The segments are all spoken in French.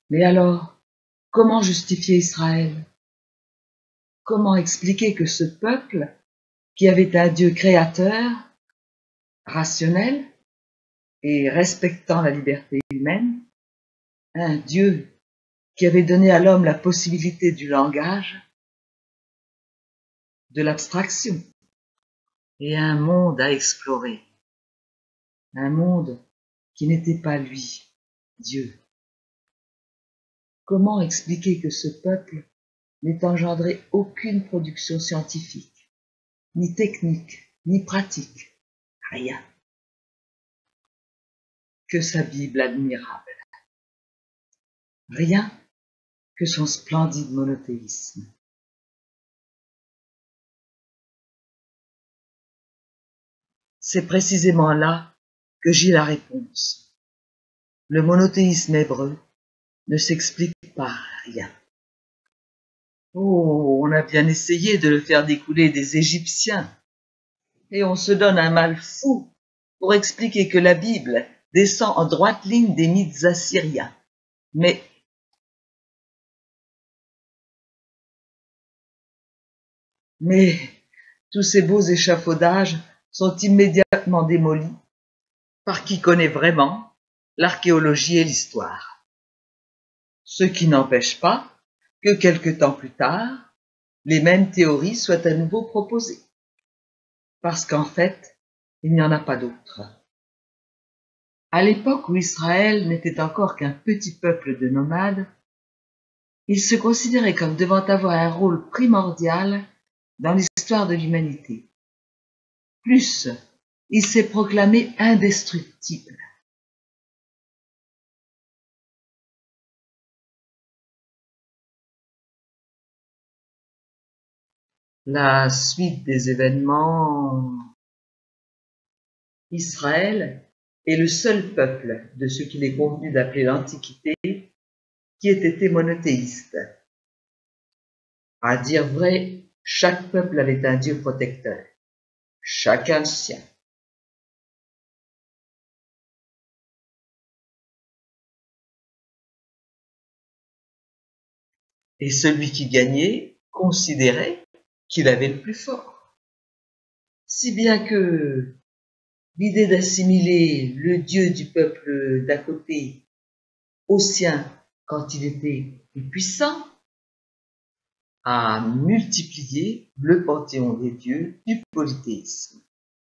Mais alors, comment justifier Israël? Comment expliquer que ce peuple, qui avait un Dieu créateur, rationnel et respectant la liberté humaine, un Dieu qui avait donné à l'homme la possibilité du langage, de l'abstraction, et un monde à explorer, un monde qui n'était pas lui, Dieu. Comment expliquer que ce peuple n'ait engendré aucune production scientifique, ni technique, ni pratique, rien, que sa Bible admirable, rien que son splendide monothéisme. C'est précisément là que j'ai la réponse. Le monothéisme hébreu ne s'explique par rien. Oh, on a bien essayé de le faire découler des Égyptiens, et on se donne un mal fou pour expliquer que la Bible descend en droite ligne des mythes assyriens. Mais tous ces beaux échafaudages sont immédiatement démolis par qui connaît vraiment l'archéologie et l'histoire. Ce qui n'empêche pas que quelque temps plus tard, les mêmes théories soient à nouveau proposées. Parce qu'en fait, il n'y en a pas d'autres. À l'époque où Israël n'était encore qu'un petit peuple de nomades, il se considérait comme devant avoir un rôle primordial dans l'histoire de l'humanité. Plus, il s'est proclamé indestructible. La suite des événements. Israël est le seul peuple de ce qu'il est convenu d'appeler l'Antiquité qui ait été monothéiste. À dire vrai, chaque peuple avait un Dieu protecteur, chacun le sien. Et celui qui gagnait considérait qu'il avait le plus fort. Si bien que l'idée d'assimiler le Dieu du peuple d'à côté au sien quand il était plus puissant a multiplié le panthéon des dieux du polythéisme.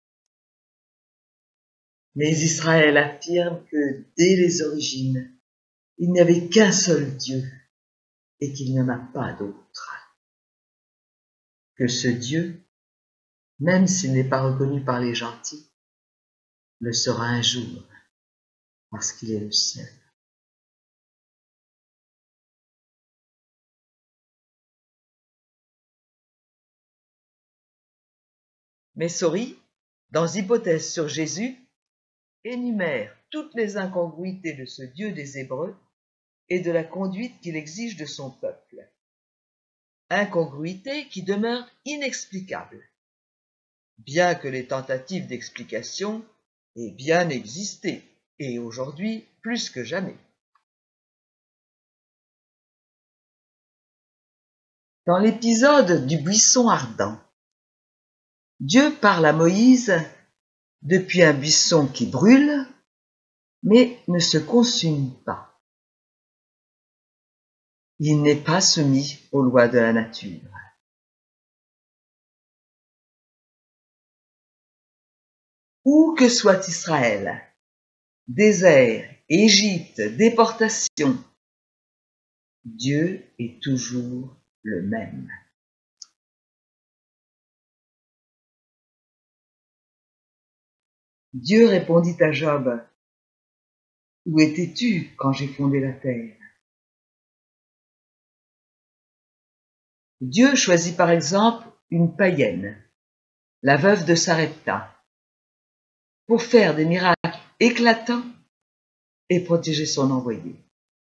Mais Israël affirme que dès les origines, il n'y avait qu'un seul Dieu et qu'il n'y en a pas d'autre. Que ce Dieu, même s'il n'est pas reconnu par les gentils, le sera un jour, parce qu'il est le seul. Messori, dans Hypothèses sur Jésus, énumère toutes les incongruités de ce Dieu des Hébreux et de la conduite qu'il exige de son peuple. Incongruités qui demeurent inexplicables, bien que les tentatives d'explication aient bien existé, et aujourd'hui plus que jamais. Dans l'épisode du buisson ardent, Dieu parle à Moïse depuis un buisson qui brûle, mais ne se consume pas. Il n'est pas soumis aux lois de la nature. Où que soit Israël, désert, Égypte, déportation, Dieu est toujours le même. Dieu répondit à Job, « Où étais-tu quand j'ai fondé la terre ?» Dieu choisit par exemple une païenne, la veuve de Sarepta, pour faire des miracles éclatants et protéger son envoyé.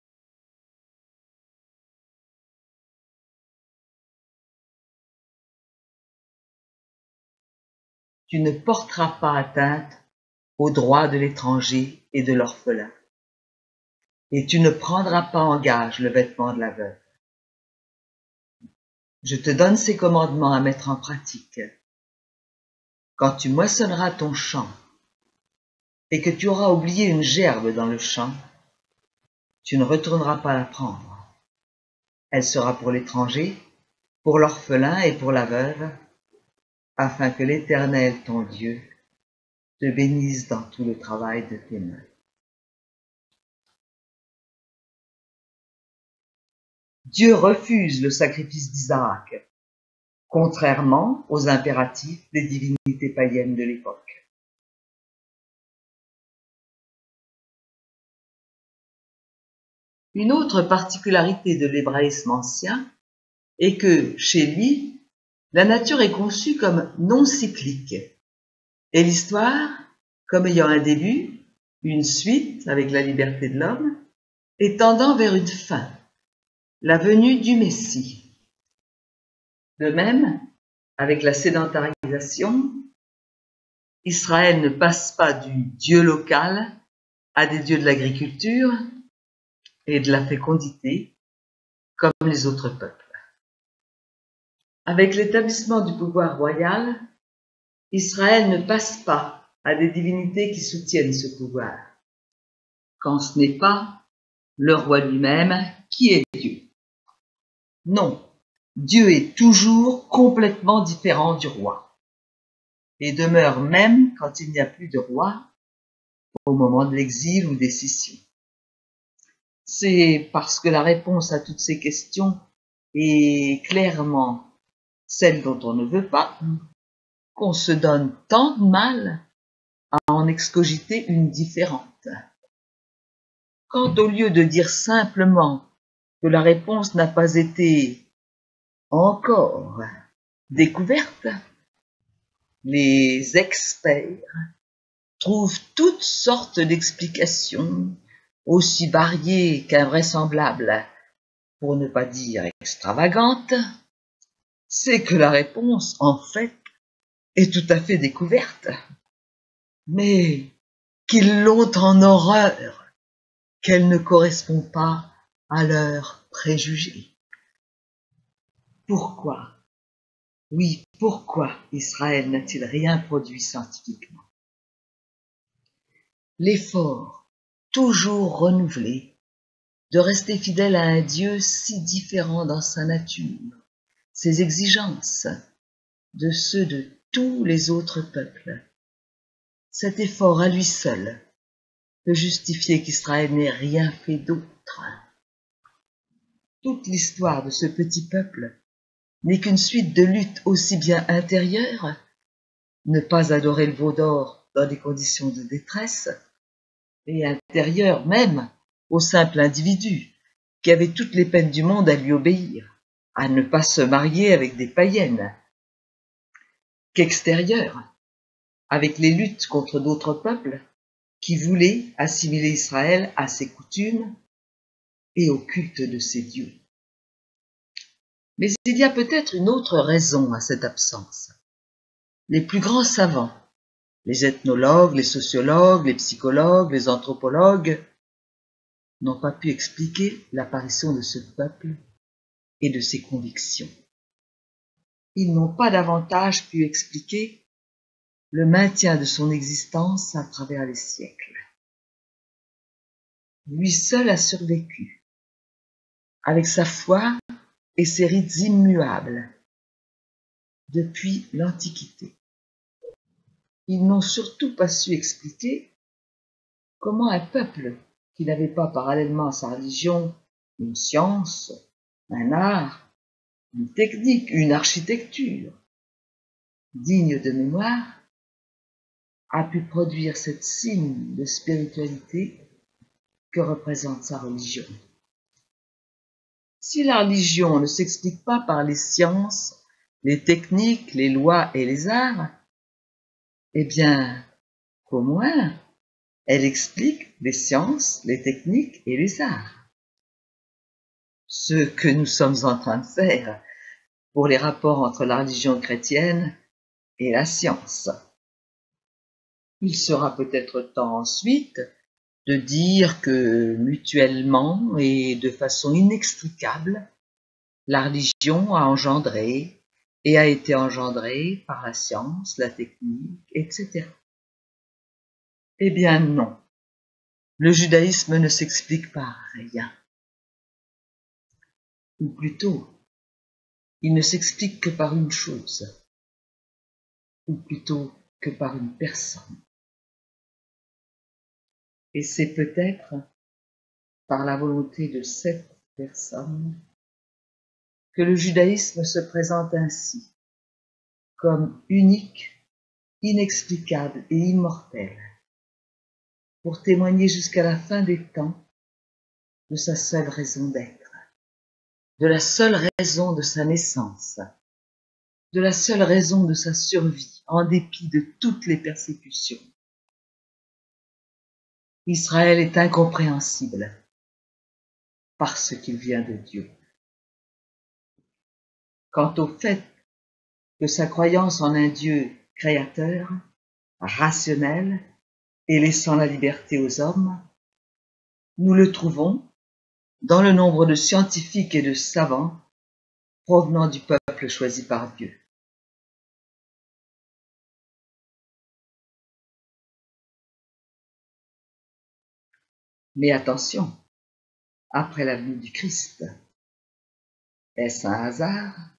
Tu ne porteras pas atteinte aux droits de l'étranger et de l'orphelin. et tu ne prendras pas en gage le vêtement de la veuve. Je te donne ces commandements à mettre en pratique. Quand tu moissonneras ton champ et que tu auras oublié une gerbe dans le champ, tu ne retourneras pas la prendre. Elle sera pour l'étranger, pour l'orphelin et pour la veuve, afin que l'Éternel, ton Dieu, te bénisse dans tout le travail de tes mains. Dieu refuse le sacrifice d'Isaac, contrairement aux impératifs des divinités païennes de l'époque. Une autre particularité de l'hébraïsme ancien est que, chez lui, la nature est conçue comme non cyclique, et l'histoire comme ayant un début, une suite avec la liberté de l'homme, et tendant vers une fin, la venue du Messie. De même, avec la sédentarisation, Israël ne passe pas du Dieu local à des dieux de l'agriculture et de la fécondité, comme les autres peuples. Avec l'établissement du pouvoir royal, Israël ne passe pas à des divinités qui soutiennent ce pouvoir, quand ce n'est pas le roi lui-même qui est Dieu. Non, Dieu est toujours complètement différent du roi, et demeure même quand il n'y a plus de roi, au moment de l'exil ou des scissions. C'est parce que la réponse à toutes ces questions est clairement celle dont on ne veut pas, qu'on se donne tant de mal à en excogiter une différente. Quand au lieu de dire simplement que la réponse n'a pas été encore découverte, les experts trouvent toutes sortes d'explications aussi variées qu'invraisemblables, pour ne pas dire extravagantes, c'est que la réponse, en fait, est tout à fait découverte, mais qu'ils l'ont en horreur, qu'elle ne correspond pas à leurs préjugés. Pourquoi? Oui, pourquoi Israël n'a-t-il rien produit scientifiquement? L'effort, toujours renouvelé, de rester fidèle à un Dieu si différent dans sa nature, ses exigences, de ceux de tous les autres peuples. Cet effort à lui seul peut justifier qu'Israël n'ait rien fait d'autre. Toute l'histoire de ce petit peuple n'est qu'une suite de luttes aussi bien intérieures, ne pas adorer le veau d'or dans des conditions de détresse, et intérieures même au simple individu qui avait toutes les peines du monde à lui obéir, à ne pas se marier avec des païennes, qu'extérieures, avec les luttes contre d'autres peuples qui voulaient assimiler Israël à ses coutumes et au culte de ses dieux. Mais il y a peut-être une autre raison à cette absence. Les plus grands savants, les ethnologues, les sociologues, les psychologues, les anthropologues, n'ont pas pu expliquer l'apparition de ce peuple et de ses convictions. Ils n'ont pas davantage pu expliquer le maintien de son existence à travers les siècles. Lui seul a survécu, avec sa foi et ses rites immuables, depuis l'Antiquité. Ils n'ont surtout pas su expliquer comment un peuple qui n'avait pas parallèlement à sa religion une science, un art, une technique, une architecture digne de mémoire, a pu produire cette signe de spiritualité que représente sa religion. Si la religion ne s'explique pas par les sciences, les techniques, les lois et les arts, eh bien, qu'au moins, elle explique les sciences, les techniques et les arts. Ce que nous sommes en train de faire pour les rapports entre la religion chrétienne et la science. Il sera peut-être temps ensuite de dire que mutuellement et de façon inextricable, la religion a engendré et a été engendrée par la science, la technique, etc. Eh bien non, le judaïsme ne s'explique par rien. Ou plutôt, il ne s'explique que par une chose, ou plutôt que par une personne. Et c'est peut-être par la volonté de cette personne que le judaïsme se présente ainsi, comme unique, inexplicable et immortel, pour témoigner jusqu'à la fin des temps de sa seule raison d'être, de la seule raison de sa naissance, de la seule raison de sa survie, en dépit de toutes les persécutions. Israël est incompréhensible parce qu'il vient de Dieu. Quant au fait que sa croyance en un Dieu créateur, rationnel et laissant la liberté aux hommes, nous le trouvons dans le nombre de scientifiques et de savants provenant du peuple choisi par Dieu. Mais attention, après la venue du Christ, est-ce un hasard